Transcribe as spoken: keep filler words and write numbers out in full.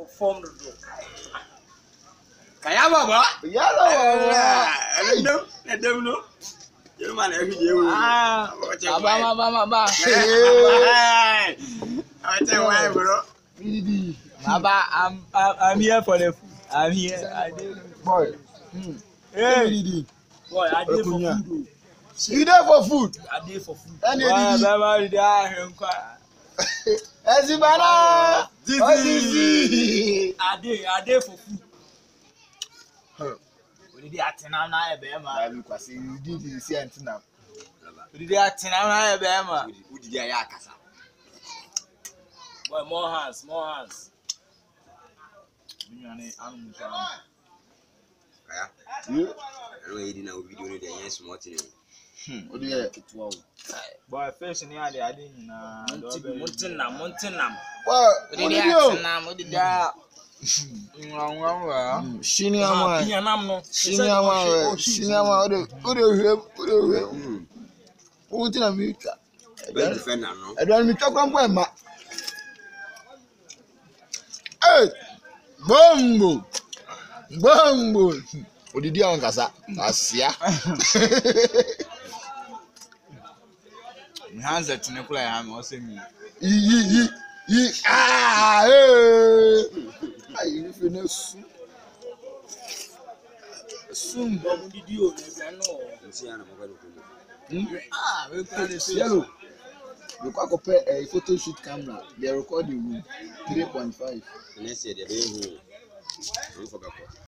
formed do. Kaya baba. Yalo baba. Edem, edem no. You man every day. Ah. Baba baba baba. I tell why bro. Baba, I'm I'm here for the food. I'm here. I did boy. Hmm. Hey. Boy, I did for food. You there for food? I did for food. Boy, Baba, you there? Adziban. Zizi. I did, I did for food. We did that now, now, Bema. Because you did the same thing now. We did that now, now, Bema. Who did ya yakasa? Boy, more hands, more hands. You are an animal. Kaya. You? I don't eat now video ni dey yes small thing. Hmm. What do you it wow. Boy, face ni ade ade nyina. Mountain na, mountain na. Boy, what do you na? What did that? Nwa shini ama. Pinya nam no. Shini ama. Shini ama. Ode ode hwem, ode hwem. Wo ti na mi twa. Be defend na no. E do mi twa kwampo e ma. Hey! Bombo! Bombo! Odidi awon kasa. Asia. Mi hands at ne kula ya me o se mi. Yi yi yi. Ah! Eh! Ayi ni fe na su. Sum bo didi o ne bia no. Nsi ya na mo kwalo ko. Ah, we kwa de yellow. You can compare a photo shoot camera. They record the room three point five. Next year they be who. Don't forget.